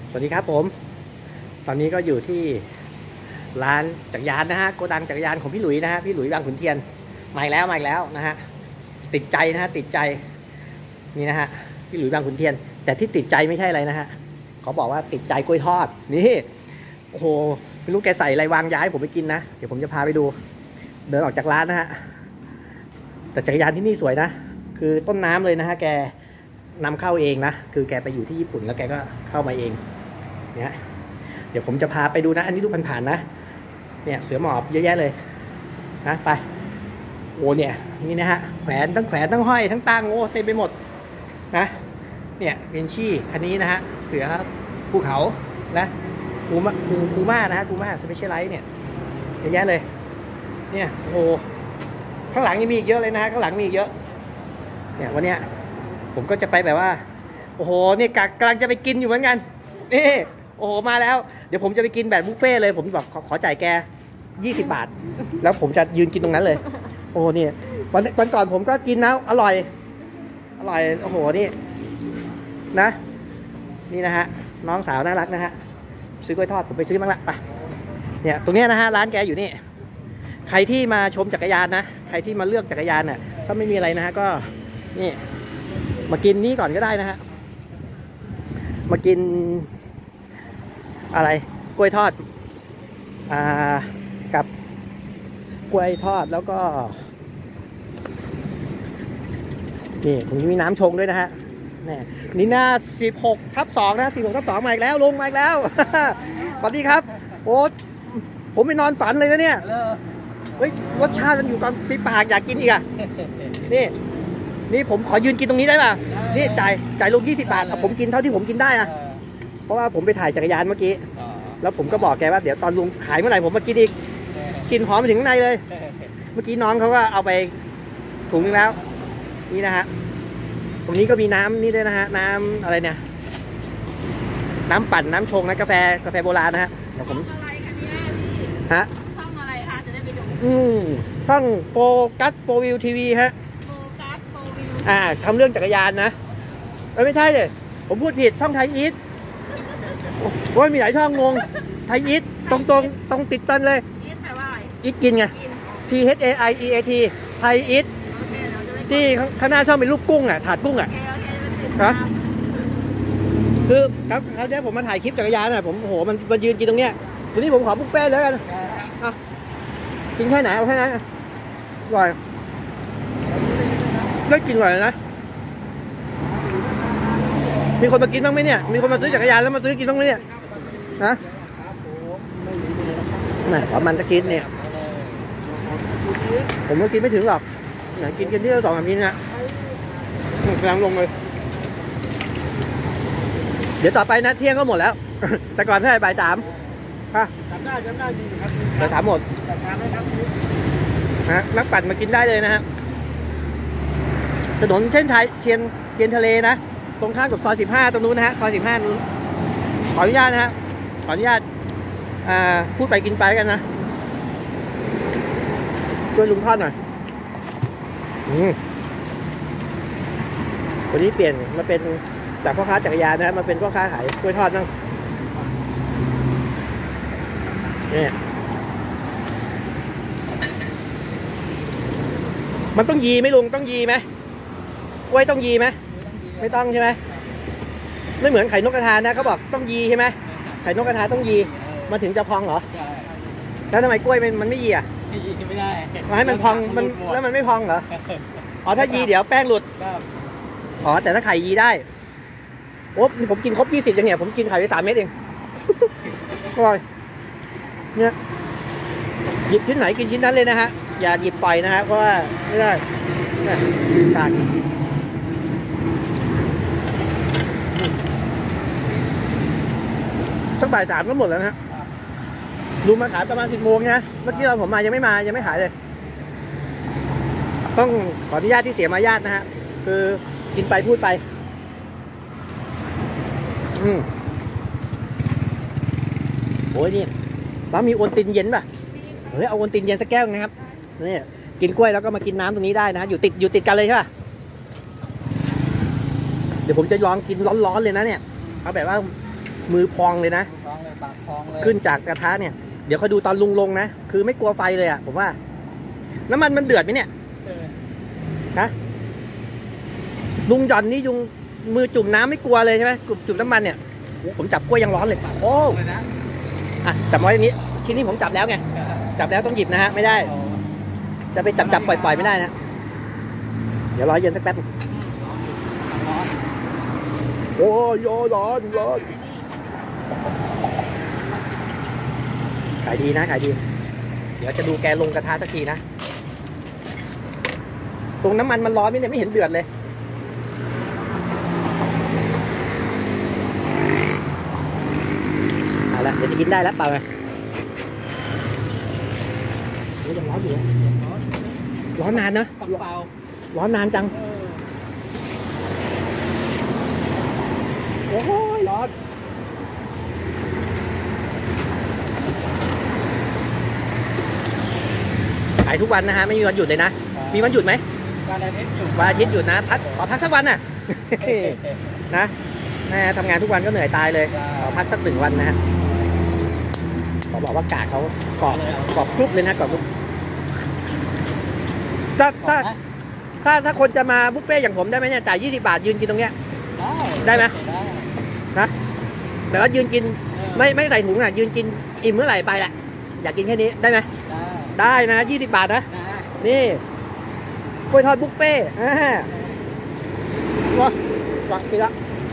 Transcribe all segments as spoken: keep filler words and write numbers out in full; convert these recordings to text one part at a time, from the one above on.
สวัสดีครับผมตอนนี้ก็อยู่ที่ร้านจักรยานนะฮะโกดังจักรยานของพี่หลุยนะฮะพี่หลุยบางขุนเทียนมาอีกแล้วมาอีกแล้วนะฮะติดใจนะฮะติดใจนี่นะฮะพี่หลุยบางขุนเทียนแต่ที่ติดใจไม่ใช่อะไรนะฮะเขาบอกว่าติดใจกล้วยทอดนี่โอ้โหไม่รู้แกใส่อะไรวางย้ายผมไปกินนะเดี๋ยวผมจะพาไปดูเดินออกจากร้านนะฮะแต่จักรยานที่นี่สวยนะคือต้นน้ำเลยนะฮะแกนำเข้าเองนะคือแกไปอยู่ที่ญี่ปุ่นแล้วแกก็เข้ามาเองเนี่ยเดี๋ยวผมจะพาไปดูนะอันนี้ดูผ่านๆนะเนี่ยเสือหมอบเยอะแยะเลยนะไปโอ้เนี่ยนี่นะฮะแขวนทั้งแขวนทั้งห้อยทั้งตั้งโอ้เต็มไปหมดนะเนี่ยเบนชี่คันนี้นะฮะเสือภูเขานะคูมาคูคูม่านะฮะคูม่าสเปเชียลไลท์เนี่ยเยอะแยะเลยเนี่ยโอ้ข้างหลังยังมีอีกเยอะเลยนะฮะข้างหลังมีอีกเยอะเนี่ยวันเนี้ยผมก็จะไปแบบว่าโอ้โหเนี่ยกำลังจะไปกินอยู่เหมือนกันนี่โอ้โหมาแล้วเดี๋ยวผมจะไปกินแบบบุฟเฟ่เลยผมบอกขอขอจ่ายแกยี่สิบบาทแล้วผมจะยืนกินตรงนั้นเลยโอ้เนี่ยวันวันก่อนผมก็กินนะอร่อยอร่อยโอ้โหนี่นะนี่นะฮะน้องสาวน่ารักนะฮะซื้อกล้วยทอดผมไปซื้อบ้างละไปเนี่ยตรงนี้นะฮะร้านแกอยู่นี่ใครที่มาชมจักรยานนะใครที่มาเลือกจักรยานน่ะถ้าไม่มีอะไรนะฮะก็นี่มากินนี่ก่อนก็ได้นะฮะมากินอะไรกล้วยทอดอ่ากับกล้วยทอดแล้วก็นี่ผมมีน้ำชงด้วยนะฮะนี่นี่หน้าสิบหกทับสองนะสิบหกทับสองมาอีกแล้วลงมาอีกแล้วสวัสดีครับโอ้ผมไปนอนฝันเลยนะเนี่ยเฮ้ยรสชาติมันอยู่ตอนตีปากอยากกินอีกอ่ะนี่นี่ผมขอยืนกินตรงนี้ได้ป่ะนี่จ่ายจ่ายลงยี่สิบบาทผมกินเท่าที่ผมกินได้นะเพราะว่าผมไปถ่ายจักรยานเมื่อกี้แล้วผมก็บอกแกว่าเดี๋ยวตอนลุงขายเมื่อไหร่ผมมากินอีกกินหอมไปถึงข้างในเลยเมื่อกี้น้องเขาก็เอาไปถุงนึงแล้วนี่นะฮะตรงนี้ก็มีน้ำนี่ด้วยนะฮะน้ำอะไรเนี่ยน้ำปั่นน้ำชงนะกาแฟกาแฟโบราณนะฮะเดี๋ยวผมฮะช่องอะไรคะจะได้ไปดูอืมช่องโฟกัสโฟวิวทีวีฮะโฟกัสโฟวิวอ่าทำเรื่องจักรยานนะไม่ใช่เลยผมพูดผิดช่องไทยอีทโอ้ยมีหลายช่องงงไทยอีทตรงตรงตรงติดตันเลยอีทแปลว่าอะไรอีทกินไง T H A I E A T ไทยอีทที่ข้างหน้าช่องเป็นรูปกุ้งอ่ะถาดกุ้งอ่ะครับคือครับเขาได้ผมมาถ่ายคลิปจักรยานอ่ะผมโอ้โหมันมายืนกินตรงเนี้ยวันนี้ผมขอบุฟเฟ่ต์แล้วกันอ่ะกินแค่ไหนเอาแค่นั้นอร่อยได้กินอร่อยนะมีคนมากินบ้างไหมเนี่ยมีคนมาซื้อจักรยานแล้วมาซื้อกินบ้างไหมเนี่ยนะแหมขอมันตะกินเนี่ยผมก็กินไม่ถึงหรอกไหนกินกันที่สองสามชิ้นนะกำลังลงเลยเดี๋ยวต่อไปนะเที่ยงก็หมดแล้วแต่ก่อนเท่าไหร่บ่ายสามค่ะจำได้จำได้ดีครับบ่ายสามหมดนะนักปั่นมากินได้เลยนะฮะถนนเส้นไทยเชียนเชียนทะเลนะตรงข้ามกับซอยสิบห้าตรงนู้นนะฮะซอยสิบห้านู้นขออนุญาตนะฮะขออนุญาตอ่าพูดไปกินไปกันนะช่วยลุงทอดหน่อยอืมวันนี้เปลี่ยนมาเป็นจากพ่อค้าจักรยานนะฮะมาเป็นพ่อค้าขายกล้วยทอดนั่งเนี่ยมันต้องยีไหมลุงต้องยีไหมกล้วยต้องยีไหมไม่ต้องใช่ไหมไม่เหมือนไข่นกกระทานะเขาบอกต้องยีใช่ไหมไข่นกกระทาต้องยีมาถึงจะพองเหรอแล้วทำไมกล้วยมันมันไม่ยีอ่ะยีไม่ได้มาให้มันพองมันแล้วมันไม่พองเหรออ๋อถ้ายีเดี๋ยวแป้งหลุดอ๋อแต่ถ้าไข่ยีได้โอ้ผมกินครบยี่สิบอย่างเนี้ยผมกินไข่ไปสามเม็ดเองอร่อยเนี่ยหยิบชิ้นไหนกินชิ้นนั้นเลยนะฮะอย่าหยิบปล่อยนะฮะเพราะว่าไม่ได้ต่างสักบ่ายสามก็หมดแล้วนะฮะดูมาขายประมาณสิบโมงนะเมื่อกี้เราผมมายังไม่มายังไม่ขายเลยต้องขออนุญาตที่เสียมารยาทนะฮะคือกินไปพูดไปอืมโอ้ยนี่แล้วมีโอนตินเย็นป่ะเฮ้ยเอาโอนตินเย็นสักแก้วนะครับนี่กินกล้วยแล้วก็มากินน้ำตรงนี้ได้นะอยู่ติดอยู่ติดกันเลยใช่ป่ะเดี๋ยวผมจะลองกินร้อนๆเลยนะเนี่ยเอาแบบว่ามือพองเลยนะพองเลยปากพองเลยขึ้นจากกระทะเนี่ยเดี๋ยวเขาดูตอนลุงลงนะคือไม่กลัวไฟเลยอ่ะผมว่าน้ำมันมันเดือดไหมเนี่ยฮะลุงหย่อนนี่ยุงมือจุ่มน้ำไม่กลัวเลยใช่ไหมจุ่มน้ำมันเนี่ยผมจับกล้วยยังร้อนเลยโอ้อ่ะจับไว้อย่างนี้ชิ้นนี้ผมจับแล้วไงจับแล้วต้องหยิบนะฮะไม่ได้จะไปจับจับปล่อยปล่อยไม่ได้นะเดี๋ยวรอเย็นสักแป๊บโอ้ยร้อนร้อนขายดีนะขายดีเดี๋ยวจะดูแกลงกระทะสักทีนะตรงน้ำมันมันร้อนไหมเนี่ยไม่เห็นเดือดเลยเอาละเดี๋ยวจะกินได้แล้วเปล่าไงโอ้ยังร้อนอยู่ร้อนนานนะร้อนนานจังโอ้ยร้อนขายทุกวันนะฮะไม่มีวันหยุดเลยนะมีวันหยุดไหมวันอาทิตย์หยุดวันอาทิตย์หยุดนะพักขอพักสักวันน่ะนะแม่ทำงานทุกวันก็เหนื่อยตายเลยขอพักสักหนึ่งวันนะฮะขอบอกว่ากากเขากรอบกรอบกรุบเลยนะกรอบกรุบถ้าถ้าถ้าถ้าคนจะมาบุฟเฟ่อย่างผมได้ไหมเนี่ยจ่ายยี่สิบบาทยืนกินตรงเนี้ยได้ไหมนะแต่ว่ายืนกินไม่ไม่ใส่ถุงอ่ะยืนกินอิ่มเมื่อไหร่ไปแหละอยากกินแค่นี้ได้ไหมได้นะยี่สิบบาทนะนี่กล้วยทอดบุฟเฟ่อ่าว้าวว้าวกินละ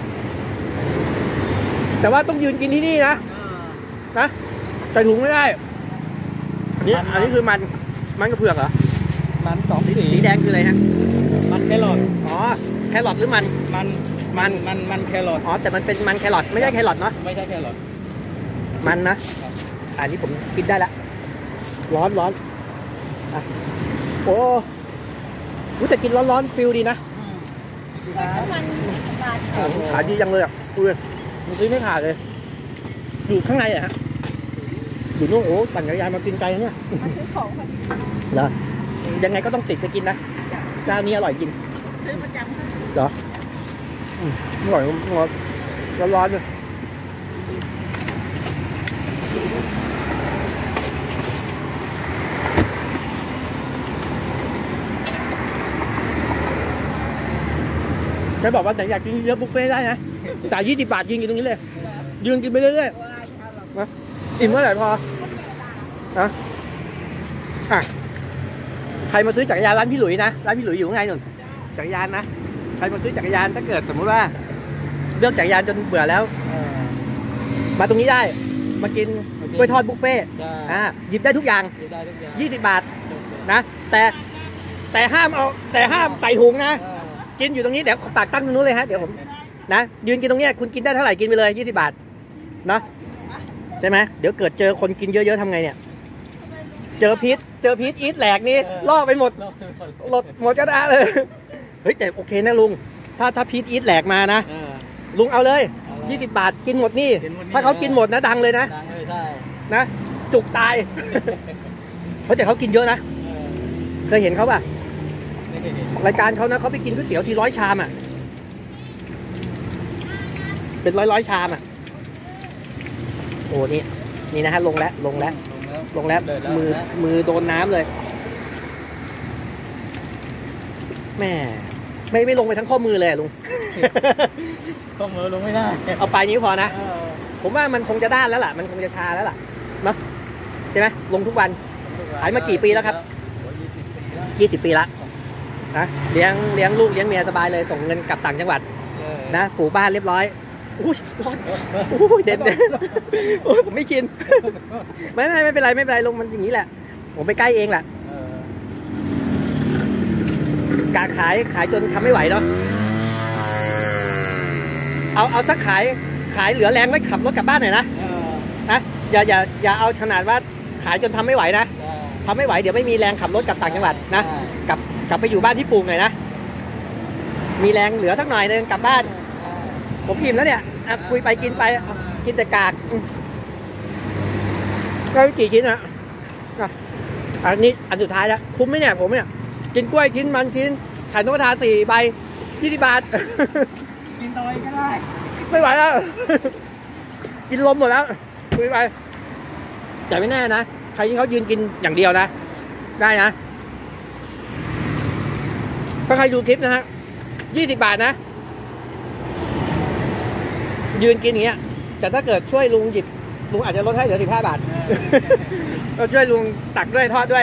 แต่ว่าต้องยืนกินที่นี่นะนะใส่ถุงไม่ได้อันนี้อันนี้คือมันมันกระเพือกเหรอมันสองสีสีแดงคืออะไรฮะมันแครอทอ๋อแครอทหรือมันมันมันมันมันแครอทอ๋อแต่มันเป็นมันแครอทไม่ใช่แครอทเนาะไม่ใช่แครอทมันนะอันนี้ผมกินได้ละร้อนร้อนอ่ะโอ้รู้แต่กินร้อนร้อนฟิลดีนะขายดีจังเลยอ่ะดูเลยมันซื้อไม่ขาดเลยอยู่ข้างในอ่ะฮะอยู่นู่นโอ้ปั่นจักรยานมากินไกลเนี่ยมาซื้อของเหรอยังไงก็ต้องติดจะกินนะเจ้านี้อร่อยจริงซื้อประจำเหรออร่อยร้อนร้อนเลยใครบอกว่าแต่อยากกินเยอะบุฟเฟ่ได้นะจ่ายยี่สิบบาทยืนกินตรงนี้เลยยืนกินไปเรื่อยๆนะอิ่มเมื่อไหร่พอนะอ่ะใครมาซื้อจักรยานร้านพี่หลุยนะร้านพี่หลุยอยู่ข้างในนู่นจักรยานนะใครมาซื้อจักรยานถ้าเกิดสมมติว่าเลือกจักรยานจนเบื่อแล้วมาตรงนี้ได้มากินกล้วยทอดบุฟเฟ่อ่าหยิบได้ทุกอย่างยี่สิบบาทนะแต่แต่ห้ามเอาแต่ห้ามใส่ถุงนะกินอยู่ตรงนี้เดี๋ยวฝากตั้งตรงนู้นเลยฮะเดี๋ยวผมนะยืนกินตรงนี้คุณกินได้เท่าไหร่กินไปเลยยี่สิบบาทนะใช่ไหมเดี๋ยวเกิดเจอคนกินเยอะๆทำไงเนี่ยเจอพีทเจอพีทอีทแหลกนี่ล่อไปหมดหมดหมดกระดาเลยเฮ้ยแต่โอเคนะลุงถ้าถ้าพีทอีทแหลกมานะลุงเอาเลยยี่สิบบาทกินหมดนี่ถ้าเขากินหมดนะดังเลยนะนะจุกตายเพราะแต่เขากินเยอะนะเคยเห็นเขาป่ะรายการเขานะเขาไปกินก๋วยเตี๋ยวทีร้อยชามอ่ะเป็นร้อยร้อยชามอ่ะโอ้นี่นี่นะฮะลงแล้วลงแล้วลงแล้วมือมือโดนน้ำเลยแม่ไม่ไม่ลงไปทั้งข้อมือเลยลุงข้อมือลงไม่ได้เอาปลายนิ้วพอนะผมว่ามันคงจะด้านแล้วล่ะมันคงจะชาแล้วล่ะเนาะใช่ไหมลงทุกวันขายมากี่ปีแล้วครับยี่สิบปีละนะเลี้ยงเลี้ยงลูกเลี้ยงเมียสบายเลยส่งเงินกลับต่างจังหวัดนะปลูกบ้านเรียบร้อยอุ้ยร้อนอุ้ยเด็ดเด็ดผมไม่ชินไม่ไม่ไม่เป็นไรไม่เป็นไรลงมันอย่างนี้แหละผมไปใกล้เองแหละการขายขายจนทำไม่ไหวเนาะเอาเอาสักขายขายเหลือแรงไว้ขับรถกลับบ้านหน่อยนะนะอย่าอย่าอย่าเอาขนาดว่าขายจนทำไม่ไหวนะทำไม่ไหวเดี๋ยวไม่มีแรงขับรถกลับต่างจังหวัดนะกลับกลับไปอยู่บ้านที่ปลูกหน่อยนะมีแรงเหลือสักหน่อยนึงกลับบ้านผมอิ่มแล้วเนี่ยคุยไปกินไปกินแต่กากก็กี่กินอะอันนี้อันสุดท้ายแล้วคุ้มไหมเนี่ยผมเนี่ยกินกล้วยกินมันกินไข่นกกระทาสี่ใบยี่สิบบาทกินต่อไปก็ได้ไม่ไหวแล้วกินลมหมดแล้วคุยไปแต่ไม่แน่นะใครที่เขายืนกินอย่างเดียวนะได้นะถ้าใครดูคลิปนะฮะยี่สิบบาทนะยืนกินอย่างเงี้ยแต่ถ้าเกิดช่วยลุงหยิบลุงอาจจะลดให้เหลือสิบห้าบาทก็ช่วยลุงตักด้วยทอดด้วย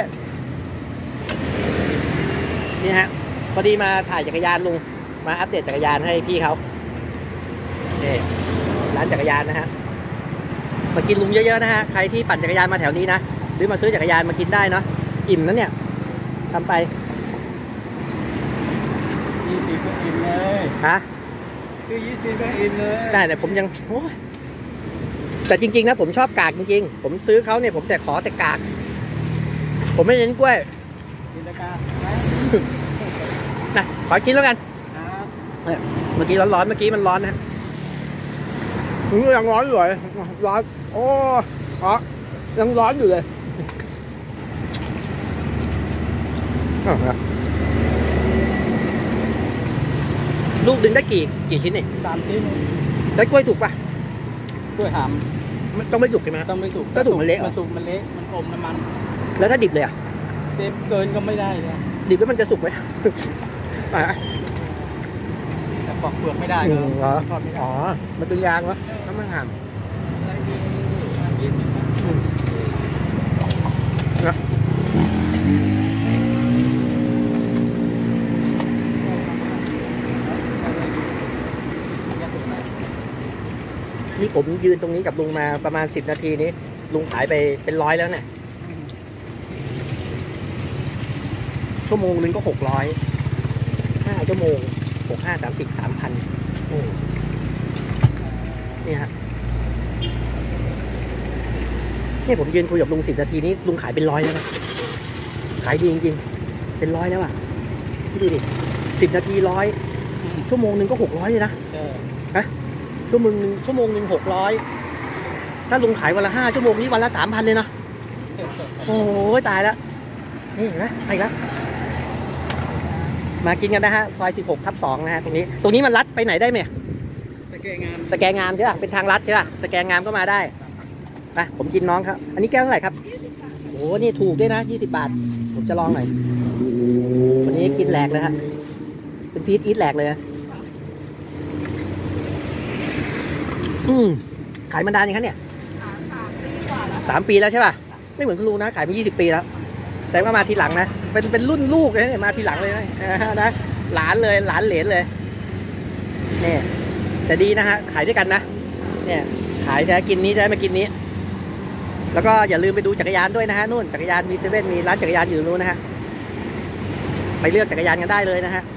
นี่ฮะพอดีมาถ่ายจักรยานลุงมาอัปเดตจักรยานให้พี่เขานี่ร้านจักรยานนะฮะมากินลุงเยอะๆนะฮะใครที่ปั่นจักรยานมาแถวนี้นะหรือมาซื้อจักรยานมากินได้เนาะอิ่มนั้นเนี่ยทำไปยี่สิบก็อิ่มเลยฮะคือยี่สิบก็อิ่มเลยได้แต่ผมยังโอ้ยแต่จริงๆนะผมชอบกากจริงๆผมซื้อเขาเนี่ยผมแต่ขอแต่กากผมไม่เน้นกล้วยกินตะการนะขอกินแล้วกันครับเนี่ยเมื่อกี้ร้อนๆเมื่อกี้มันร้อนนะอืมยังร้อนอยู่เลยร้อนโอ้อ๋อยังร้อนอยู่เลยอ้าวครับลูกดึงได้กี่กี่ชิ้นนี่สามชิ้นได้กล้วยถูกปะกล้วยหามมันต้องไม่สุกใช่ไหมต้องไม่สุกถ้าสุกมันเละเหรอมันสุกมันเละมันอมน้ำมันแล้วถ้าดิบเลยอ่ะเต็มเกินก็ไม่ได้เลยดิบแล้วมันจะสุกไหม อ่ะแต่ปอกเปลือกไม่ได้อืก็มเหรอทอดไม่ได้อ๋อ มันเป็นยางวะน้ำมันหามนะนี่ผมยืนตรงนี้กับลุงมาประมาณสิบนาทีนี้ ลุงขายไปเป็นร้อยแล้วเนี่ยชั่วโมงนึงก็หกร้อยห้าชั่วโมงหกห้าสามสิบสามพันนี่ฮะนี่ผมยืนคุยกับลุงสิบนาทีนี้ลุงขายเป็นร้อยแล้วนะขายดีจริงๆเป็นร้อยแล้วอ่ะพี่ดูดิสิบนาทีร้อยชั่วโมงนึงก็หกร้อยเลยนะเออชั่วโมงนึงชั่วโมงหนึ่งหกร้อยถ้าลุงขายวันละห้าชั่วโมงนี้วันละสามพันเลยนะโอ้ยตายแล้วนี่เห็นไหมไปอีกแล้วมากินกันนะฮะซอยสิบหกทับสองนะฮะตรงนี้ตรงนี้มันลัดไปไหนได้ไหมตะเกียงงามสแกงงามใช่ป่ะเป็นทางลัดใช่ป่ะสแกงงามก็มาได้ไปผมกินน้องครับอันนี้แก้วเท่าไหร่ครับโอ้นี่ถูกด้วยนะยี่สิบบาทผมจะลองหน่อยวันนี้กินแหลกเลยฮะเป็นพีทอีทแหลกเลยนะอืมขายมานานยังคะเนี่ยสามปีแล้วใช่ป่ะไม่เหมือนคุณลุงนะขายมายี่สิบปีแล้วแสดงว่ามาทีหลังนะเป็นเป็นรุ่นลูกเลยนะมาทีหลังเลยนะนะหลานเลยหลานเหลนเลยนี่แต่ดีนะฮะขายด้วยกันนะเนี่ยขายจะกินนี้จะมากินนี้แล้วก็อย่าลืมไปดูจักรยานด้วยนะฮะนู่นจักรยานมีเซเว่นมีร้านจักรยานอยู่นู้นนะฮะไปเลือกจักรยานกันได้เลยนะฮะ